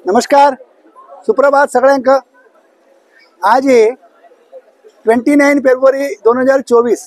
नमस्कार, सुप्रभात सगळ्यांक। आज 29 फेब्रुवारी 2024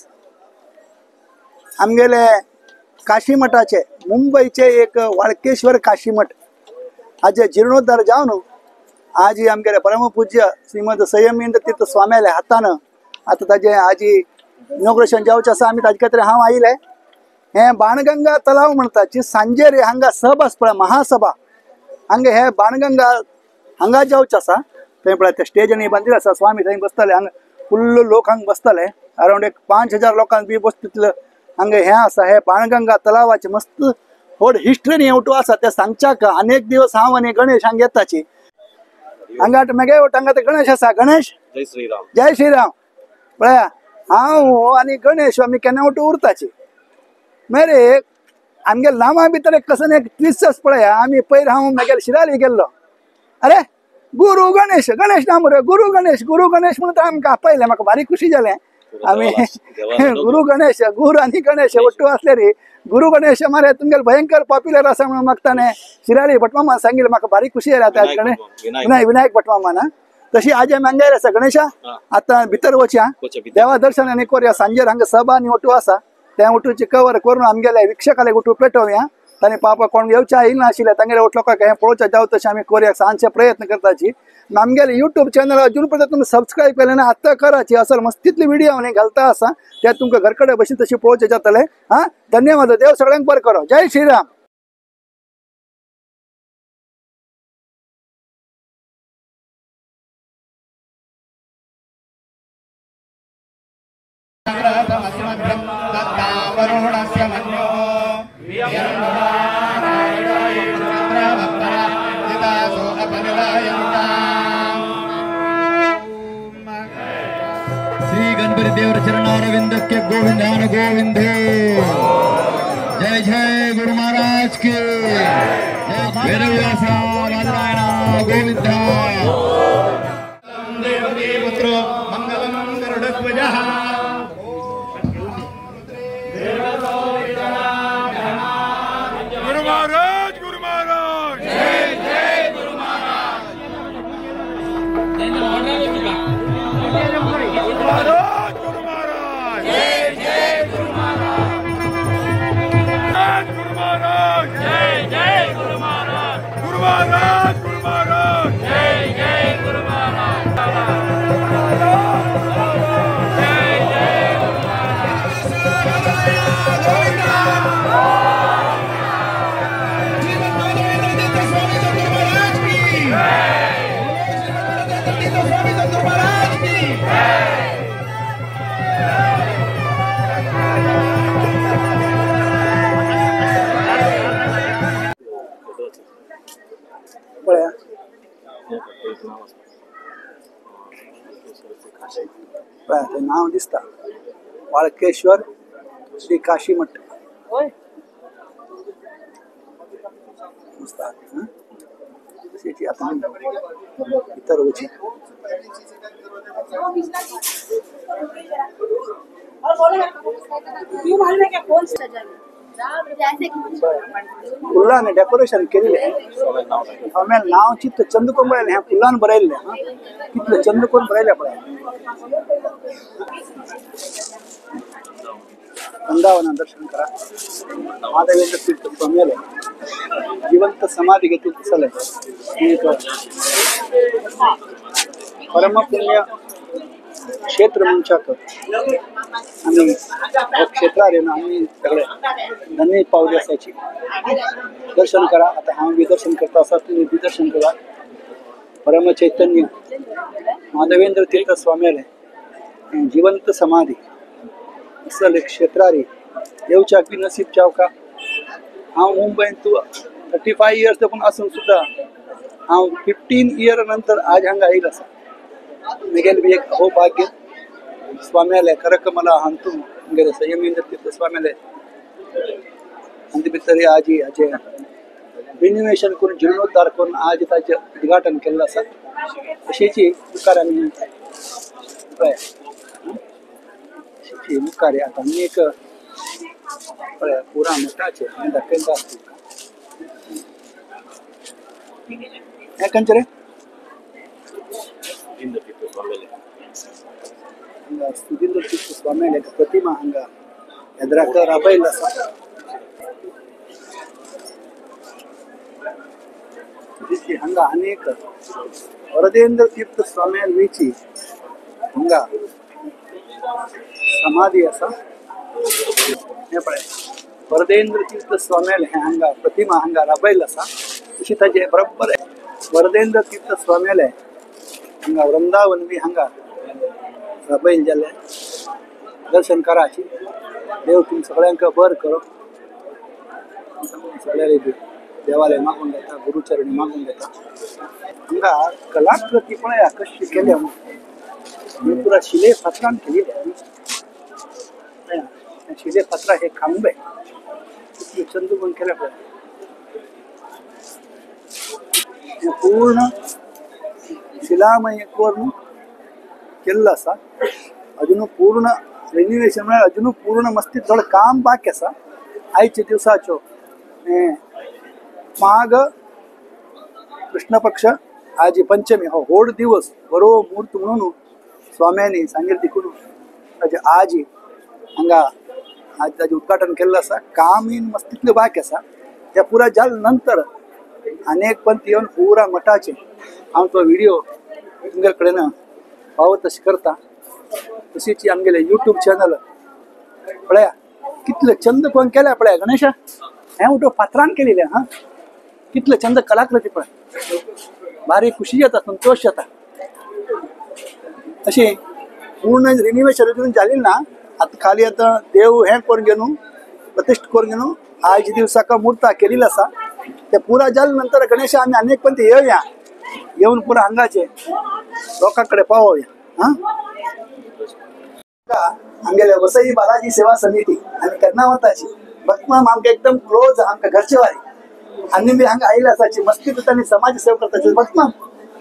आमगेले काशी मठाचे मुंबईचे एक वाळकेश्वर काशी मठ आज जीर्णोद्धार जावन आज आमगेले परमपूज्य श्रीमद संयमेंद्र तीर्थ स्वाम्याले हातान आता ताजे आज इनॉग्रेशन जावचे आसा। आमी ताजे खातीर हांव आयिल्ले। हे बाणगंगा तलाव म्हणटा जी सांजेर हांगा सभा आसा महासभा हांगा हे बाणगंगा हांगा जावचे आसा। थंय पळय ते स्टेजांनी बांदिल्ले आसा, स्वामी थंय बसतले, हांगा फुल्ल लोक हांगा बसतले, अराउंड एक 5000 लोकांक बी बसतले। हांगा हे आसा हे बाणगंगा तलावाचे मस्त व्हड हिस्ट्रीन हेवटू आसा ते सांगच्याक अनेक दिवस हांव आनी गणेश हांगा येताची। हांगा मगे हांगा ते गणेश आसा। गणेश जय श्रीराम। जय श्रीराम। पळय हांव आनी गणेश आमी केन्ना वटू उरताची मेरे आमगे नामा भितर एक कसं एक ट्विस्ट आसा पळय। आमी पयर हांव मागेर शिराली गेल्लो, अरे गुरु गणेश गणेश नाम रे गुरु गणेश म्हणून आमकां आपयलें। म्हाका भारी खुशी जालें। आमी गुरु गणेश गुरु आनी गणेश वट्टू आसले रे। गुरु गणेश मारे तुमगेले भयंकर पॉप्युलर आसा म्हणून म्हाका ताणें शिराली भटमामान सांगिल्लें। म्हाका भारी खुशी जाली। आता गणेश विनायक भटमामान तशी आज आमी हांगा आसा। गणेशा आतां भितर वचया, देवा दर्शन आनी करया। सांजेर हांगा सभा आनी वटू आसा, ते वटूची कवर करून आमगेले विक्षकाले वटू पेटोवया। तांणी पापा कोण येवच्या येयना आशिल्ले तांगेले लोकांक हे पळोवच्या जाव तशें आमी करया सांजचे प्रयत्न करताची। आमगेले यूट्यूब चॅनल अजून पर्यंत तुमी सबस्क्राईब केले ना आतां कराची। असल मस्तीतली व्हिडिओ हांव घालता आसा ते तुमकां घरकडे बशीन तशी पळोवचे जातले। हा धन्यवाद। देव सगळ्यांक बरें करो। जय श्रीराम। श्री गणपति देवर चरणारविंद के गोविंदान गोविंद। जय जय गुरु महाराज के। वेदव्यास नारायण गोविंद। देवकी पुत्र मंगलम गरुड़ध्वजः। गुरु महाराज जय जय गुरु महाराज। गुरु महाराज जय जय गुरु महाराज। गुरु महाराज जय जय गुरु महाराज। गुरु महाराज जय जय गुरु महाराज। जय जय गुरु नाव दिसता वाळकेश्वर श्री काशी मठ। इतर वची फुलांनी डेकोरेशन केलेले। आम्ही नाव चित्त चंद करून बरयले। ह्या फुलान बरयले कितले चंद करून बरयले पळय। वृंदावन दर्शन करा। माधवेंद्र तीर्थ स्वामीले जिवंत समाधी घेतली चले। परम पुण्य क्षेत्र म्हणच्याक आम्ही क्षेत्रार येऊन आम्ही सगळे धन्य पावली असायची। दर्शन करा। आता हांव बी दर्शन करता आसा, तुम्ही बी दर्शन करा। परम चैतन्य माधवेंद्र तीर्थ स्वामीले जिवंत समाधी असल क्षेत्रारी येवच्याक बी नसीब जावका। हांव मुंबईन तू 35 इयर्स पण असून सुद्धा हांव 15 इयर नंतर आज हांगा येयला आसा। मुगेल बी एक अहोभाग्य स्वाम्याले खरक मला हांतू मुगेले संयमेंद्र तीर्थ स्वाम्याले अंत भितर आज हाचे रिन्युवेशन करून जीर्णोद्धार करून आज ताचे उद्घाटन केल्लें आसा। अशेची तुकार आमी पळय मुखार आता आनी एक पुरा मठाचे दाखयता हे खंयचे रे सुधींद्र तीर्थ स्वामी प्रतिमा हांगा येद्राक राबयल्लो आसा हांगा अनेक वरदेंद्र तीर्थ स्वामी वीची हांगा समाधी आसा हे पळय वरदेंद्र तीर्थ स्वामी हे हांगा प्रतिमा हांगा राबयल्लो आसा तशी ताजे बरोबर वरदेंद्र तीर्थ स्वामी हांगा वृंदावन बी हांगा राबयल जाल्ले दर्शन कराची देव तुम सगळ्यांक बर करो सगळ्या देवालय मागून घेता गुरुचरणी मागून घेता हांगा कलाकृती पळया कशी केल्या ही पुरा शिले फातरान केलेली शिले फातरा हे खांबे किती चंदू पण केल्या पळय पूर्ण शिलामय करून केल्लो आसा अजून पूर्ण रेन्युवेशन म्हळ्यार अजून पूर्ण मस्ती थोडं काम बाकी आसा आयच्या दिवसाच्यो माघ कृष्ण पक्ष आज पंचमी हो होड दिवस बरो मुहूर्त म्हणून स्वाम्यांनी सांगेल देखून ताजे आज हांगा आज ताजे उद्घाटन केल्लो आसा काम इन मस्तितल्यो बाकी आसा त्या पुरा जाल नंतर अनेक पंत येवन पुरा मठाचे हांव तो व्हिडिओ तुमचे कडेन पावत तशी करता तशीच आमगेले यूट्यूब चॅनल पळया कितले चंद पण केल्या पळया गणेशा हे उठो फातरान केलेले हा कितले चंद कलाकृती पळय भारी खुशी जाता संतोष जाता अशी पूर्ण रिन्युवेशन अजून जाली ना आता खाली आता देव हे करून घेऊन प्रतिष्ठ करून घेऊन आज दिवसाका मुहूर्ता केलेला आसा ते पुरा जाल नंतर गणेशा आम्ही अनेक पण येऊया येऊन पुरा हांगाचे लोकांकडे पावूया हा आमगेले वसई बालाजी सेवा समिती आम्ही कर्नावताची बकमाम आमकां एकदम क्लोज आमकां घरचे वारी आनी बी हांगा आयिल्ले आसाची मस्ती करता समाज सेवा करताची बकमाम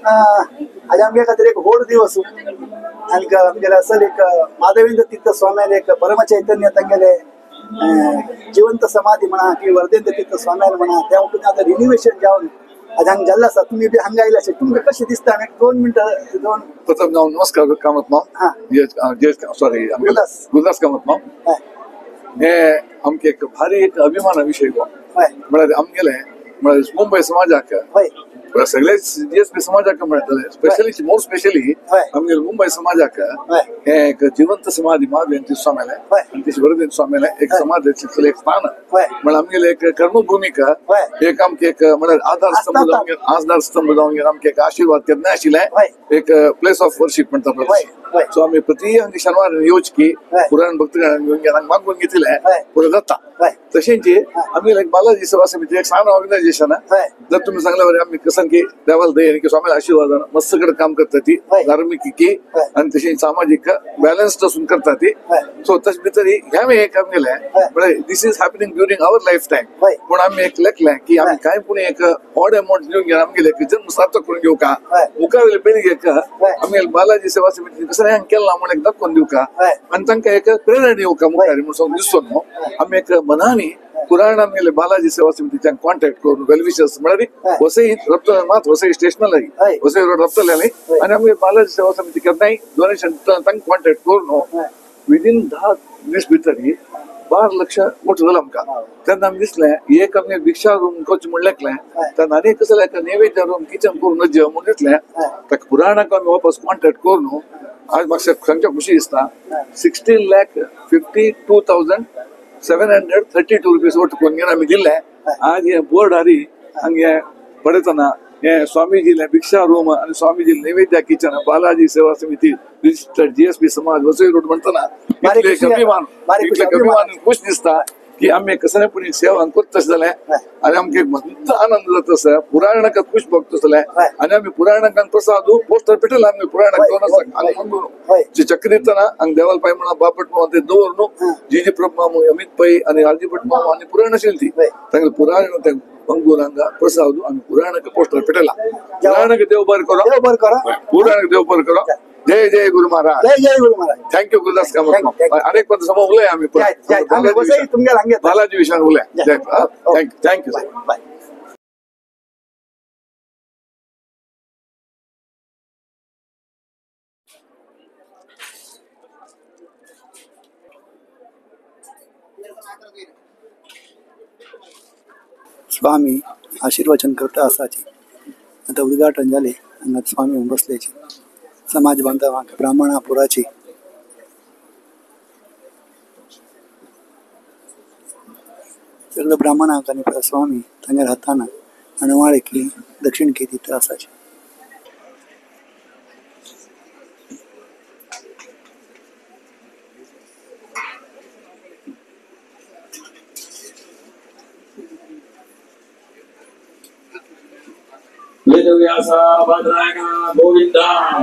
आज आमगे खातीर एक व्हड दिवस आनी आमगेले असल एक माधवेंद्र तीर्थ स्वामी एक परम चैतन्य तांगेले जिवंत समाधी म्हणा की वरदेंद्र तीर्थ स्वामी म्हणा त्या उठून आता रिन्युवेशन जावन आज हांगा जाल्लो आसा तुमी बी हांगा आयिल्ले आसा तुमकां कशें दिसता एक 2 मिनटां दोन प्रथम नाव नमस्कार कामत माव सॉरी गुरदास कामत माव हे आमके एक भारी एक अभिमान विषय गो म्हळ्यार आमगेले म्हळ्यार मुंबई समाजाक सगळे जीएसपी समाजाक म्हणटले स्पेशली मोर स्पेशली आमगेले मुंबई समाजाक हे एक जिवंत समाधी महादेव स्वामीले आणि ती वरदेव स्वामीले एक समाज एक स्थान म्हळ्यार आमगेले एक कर्मभूमिका एक आमके एक म्हळ्यार आधार स्तंभ जावन आमके एक आशीर्वाद केन्ना आशिल्ले एक प्लेस ऑफ वर्शिप म्हणटा सो आम्ही प्रति शनिवार येवचकी पुराण भक्तगण मागून घेतले पुरो जाता तशेंच आम्ही बालाजी सेवा समिती एक सामान ऑर्गनायझेशन जर तुम्ही सांगल्या बरे आम्ही कसं की देवाला दये की स्वामी आशीर्वाद मस्त कडे काम करता ती धार्मिकी आणि तशी सामाजिक बॅलन्स्ड असून करता ती सो तश भितर ह्या एक आमगेले म्हणजे this is happening during our life time पण आम्ही एक लेखले की आम्ही काय पुणे एक ऑड अमाउंट घेऊन घ्या आमगेले जन्म सार्थक करून घेऊ का मुखावेले पिळगे का आम्ही बालाजी सेवा समिती कसं हँग केला म्हणून एक दाखवून देऊ का आणि तांकां एक प्रेरणा देऊ का मुखारी म्हणून दिसतो न्हू आम्ही एक मनानी पुराण आमगेले बालाजी सेवा समितीच्या कॉन्टॅक्ट करून वेलविशर्स म्हळ्यार वसई रफ्तार मात वसई स्टेशनल वसई रोड रफ्तार आणि आम्ही बालाजी सेवा समिती केन्नाय डोनेशन तांकां कॉन्टॅक्ट करून विदिन 10 दीस भितर 12 लाख मोठं झालं आमकां तेन्ना आमी दिसलें एक आमगे भिक्षा रूम करचें म्हण लेखलें तेन्ना आनी कसं जालें नैवेद्य रूम किचन करून नज म्हूण घेतलें ताका पुराणाक आमी वापस कॉन्टॅक्ट करून आज म्हाका सांगच्या खुशी दिसता 16,52,732 रुपीज वोट करून घेवन आमी दिल्ले आज हे बोर्ड हारी हांगा पळयतना हे स्वामीजी भिक्षा रूम आणि स्वामीजी नैवेद्य किचन बालाजी सेवा समिती रजिस्टर्ड जीएसपी समाज वसई रोड म्हणतना अभिमान खुश दिसता की आम्ही कसं पुणे सेवा करत जालें आणि आमकां मस्त आनंद जाता आसा पुराणाक खुश भक्त जालें आणि आम्ही पुराणाक प्रसाद पोस्टर पेटयला आम्ही पुराणाक जे चक्री दितना हांगा देवाल पाय म्हणून बापट मामा ते दवरून जी प्रभू मामू अमित पै आणि आरजी भट मामा आणि पुराण आशिल्ली ती तांकां पुराण मंगूर हांगा प्रसाद आम्ही पुराणाक पोस्टर पेटयला पुराणाक देव बरें करो पुराणाक देव बरें करो जय जय गुरु महाराज जय जय गुरु महाराज थँक्यू गुरुदास कामत अनेक पद समोर उलय आम्ही बालाजी विषयान उलय थँक्यू बाय स्वामी आशीर्वचन करता असाची आता उद्घाटन झाले हांगा स्वामी बसल्याची समाज बांधवांक ब्राह्मणा पुराची सगळं ब्राह्मणांक आणि स्वामी तांगे हाताना अणवाळे की दक्षिण की तिथं असाचे वेदव्यासा भद्रायका गोविंदा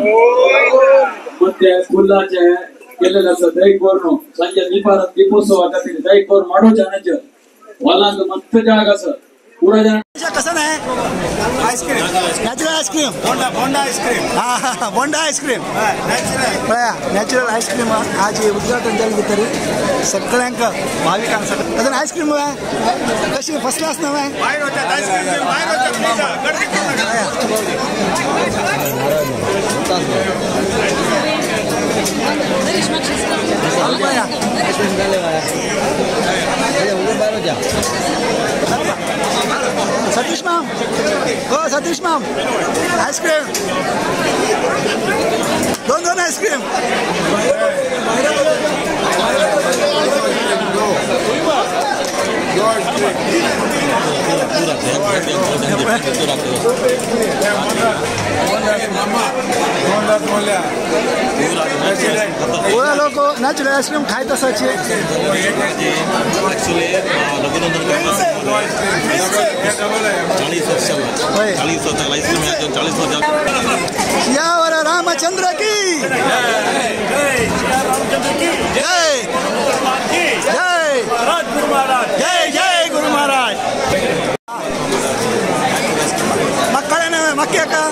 ಮತ್ತೆ ಕುಲ್ಲಾಚೆ केलेलं असं दैक वर्ण संजय दीपारात दीपोत्सवाच्या दैक वर्ण माडो जाण्याच वालांग मस्त जाग असं पुरा जाण कसं आहे आईस्क्रीम नॅचरल आईस्क्रीम बोंडा आईस्क्रीम हा बोंडा आईस्क्रीम नॅचरल आईस्क्रीम आज उद्घाटन झालं तरी सगळ्यांक भाविकांसाठी अजून आईस्क्रीम कशी फर्स्ट क्लास नव्हे सतीश माम हो सतीश माम आईस्क्रीम दोन आईस्क्रीम पूरा लोग नेचुरल आइसक्रीम खाए तो सच यावर रामचंद्र की जय जय जय जय गुरु महाराज मक्कड़े मक्के का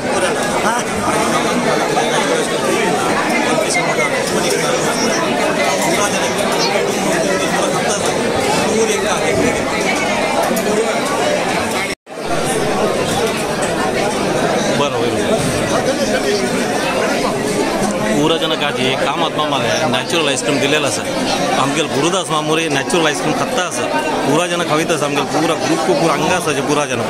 पुरा जनकाची कामात मामाला नॅचरल आईस्क्रीम दिलेलं असं आमगेल गुरुदास मामुरे नॅचरल आईस्क्रीम खाता असं पुरा जन खावीत असं आमगेल पुरा ग्रुप को पुरा अंगा असायचे पुरा जन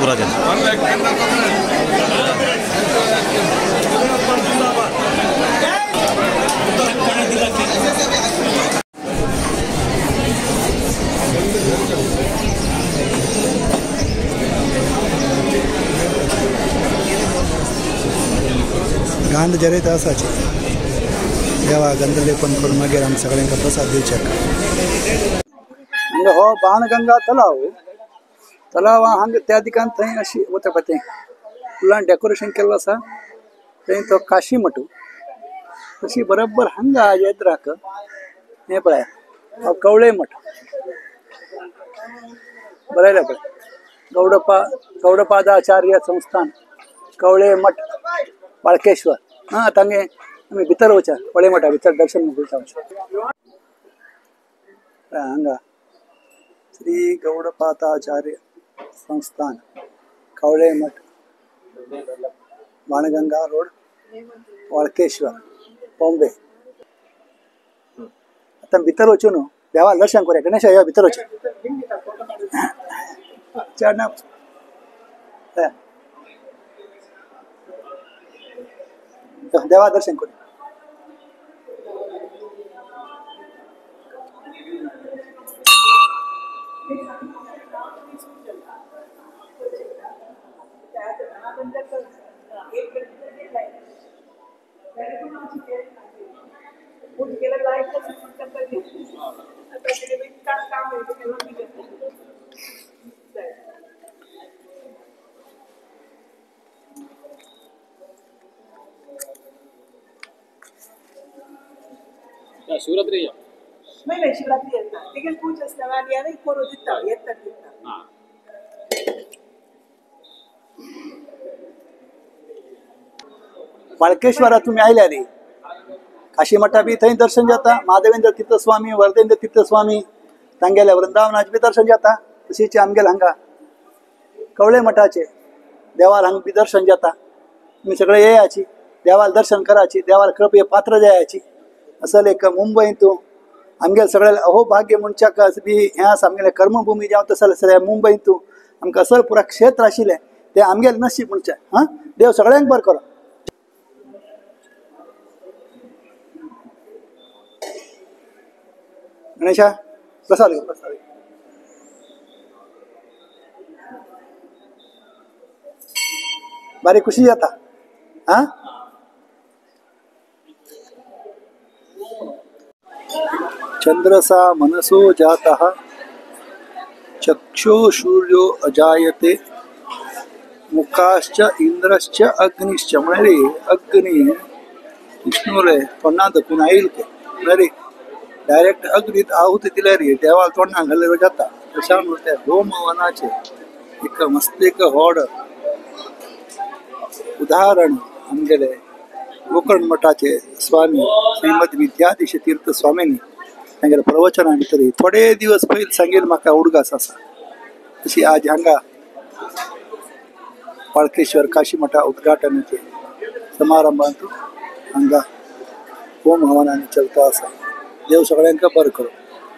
गांध जरेत असाचे देवा गंधलेपन करून मागीर आमी सगळ्यांका प्रसाद दिवचे हो बाणगंगा तलाव हांगा त्या दिकान थंय अशी वता पते फुलां डेकोरेशन केल्लो आसा थंय तो काशी मठ तशी बरोबर हांगा येद्राक हे पळय हो कवळे मठ बरयलें पळय गौडपादाचार्य संस्थान कवळे मठ बाळकेश्वर हाँ तांगे आमी भितर वचा कवळे मठा भितर दर्शन करता हांगा श्री गौडपादाचार्य संस्थान कवळे मठ बाणगंगा रोड वाळकेश्वर बॉम्बे आता भितर वचून न्हू देवा दर्शन करूया गणेश या भितर वचून चढना देवा दर्शन करूया शिवरात्री नाही शिवरात्री येतात तिकडे पूजा असतात आणि याने करू दिसतात येतात बाळकेश्वरा तुम्ही आयल्या रे काशी मठा बी थंय दर्शन जाता महादेवेंद्र तीर्थस्वामी वरदेंद्र तीर्थस्वामी तांगेल्या वृंदावनाचे बी दर्शन जाता तशीच आमगेल हांगा कवळे मठाचे देवाल हांगा बी दर्शन जाता तुम्ही सगळे येयाची देवाला दर्शन करायची, देवाला कृपे पात्र जायची. असल एक मुंबईतून आमगे सगळ्या अहोभाग्य मनशाक बी ह्या आमगेले कर्मभूमी जावं तसं सगळ्या मुंबईतून आमकां असल पुरा क्षेत्र आशिल्लें ते आमगेले नशीब मनशा. हां, देव सगळ्यांक बरें करो. गणेशा प्रसाद घे, प्रसाद घे. बारी खुशी जाता. हां, चंद्रसा मनसो जातः चक्षो सूर्यो अजायते मुखाश्च इंद्रश्च अग्निश्च. म्हणजे अग्नी विष्णूले तोंडात दाखवून येईल ते. म्हणजे डायरेक्ट अग्नीत आहुती दिल्यार देवाला तोंडात घाललेलो जाता. तशा त्या होमवनाचे एक मस्त एक व्हड उदाहरण आमगेले गोकर्ण मठाचे स्वामी श्रीमद विद्याधीश तीर्थ स्वामींनी तांगेले प्रवचना भितर थोडे दिवस पयलीं सांगेल म्हाका उडगास आसा. तशी आज हांगा पाळकेश्वर काशी मठा उद्घाटनाचे समारंभांत हांगा होम हवनांनी चलता आसा. देव सगळ्यांका बरें करो.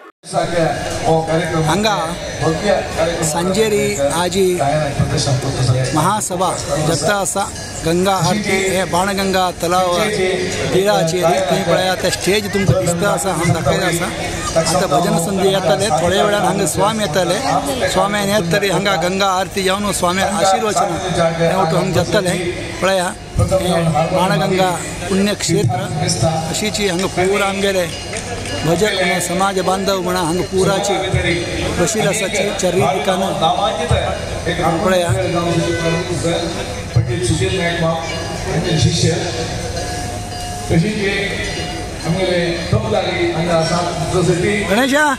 हांगा सांजेरी आजी महासभा जाता आसा. गंगा आरती हे बाणगंगा तलाव तिराचेर थंय पळया ते स्टेज तुमकां दिसता आसा. हांव दाखयता आसा. आतां भजन संधी येतले थोड्या वेळान हांगा स्वामी येतले. स्वाम्यान येत तरी हांगा गंगा आरती जावन स्वाम्यान आशिर्वचन हें वटून हांगा जातलें. पळया बाणगंगा पुण्यक्षेत्र अशीच हांगा पुरा आमगेले भजन समाज बांधव म्हणा हांगा पुराची बशील आसा चर्रिकान. पळया गणेशा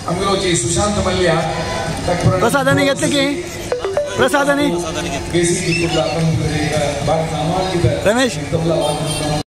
प्रसादाने घेतले की प्रसादाने रमेश